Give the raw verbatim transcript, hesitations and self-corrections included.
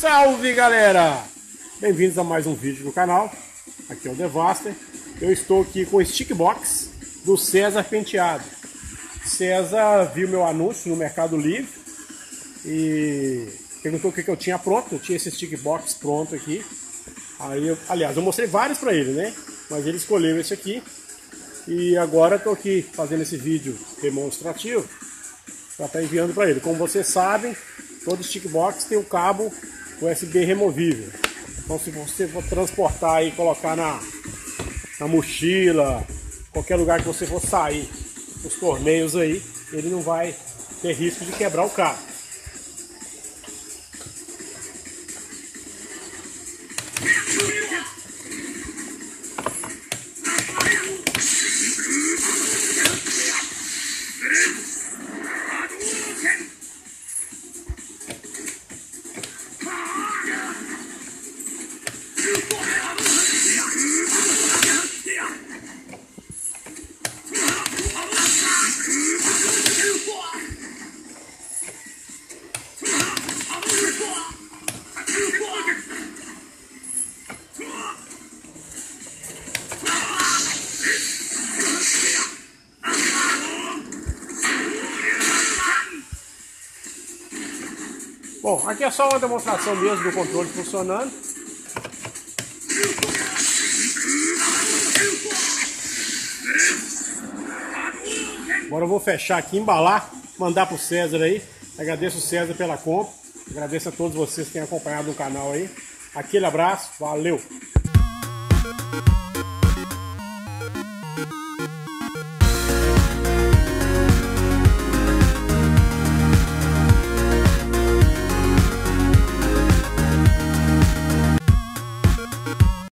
Salve, galera! Bem-vindos a mais um vídeo do canal. Aqui é o Devaster. Eu estou aqui com o stick box do César Penteado. César viu meu anúncio no Mercado Livre e perguntou o que eu tinha pronto. Eu tinha esse stick box pronto aqui. Aí eu, aliás, eu mostrei vários para ele, né? Mas ele escolheu esse aqui. E agora estou aqui fazendo esse vídeo demonstrativo para estar enviando para ele. Como vocês sabem, todo stick box tem um cabo U S B removível. Então, se você for transportar e colocar na, na mochila, qualquer lugar que você for sair, os torneios aí, ele não vai ter risco de quebrar o cabo. Bom, aqui é só uma demonstração mesmo do controle funcionando. Agora eu vou fechar aqui, embalar, mandar pro César aí. Agradeço o César pela compra. Agradeço a todos vocês que têm acompanhado o canal aí. Aquele abraço, valeu!